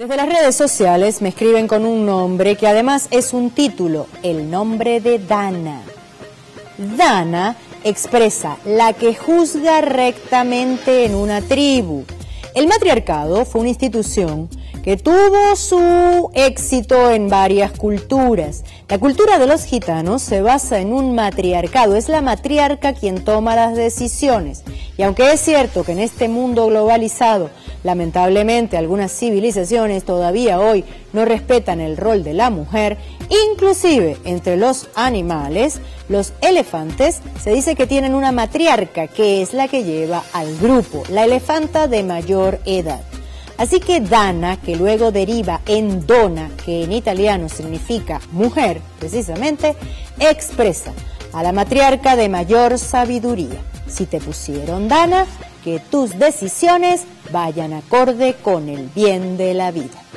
Desde las redes sociales me escriben con un nombre que además es un título, el nombre de Dana. Dana expresa la que juzga rectamente en una tribu. El matriarcado fue una institución que tuvo su éxito en varias culturas. La cultura de los gitanos se basa en un matriarcado, es la matriarca quien toma las decisiones. Y aunque es cierto que en este mundo globalizado, lamentablemente algunas civilizaciones todavía hoy no respetan el rol de la mujer, inclusive entre los animales, los elefantes se dice que tienen una matriarca que es la que lleva al grupo, la elefanta de mayor edad. Así que Dana, que luego deriva en donna, que en italiano significa mujer, precisamente, expresa a la matriarca de mayor sabiduría. Si te pusieron Dana, que tus decisiones vayan acorde con el bien de la vida.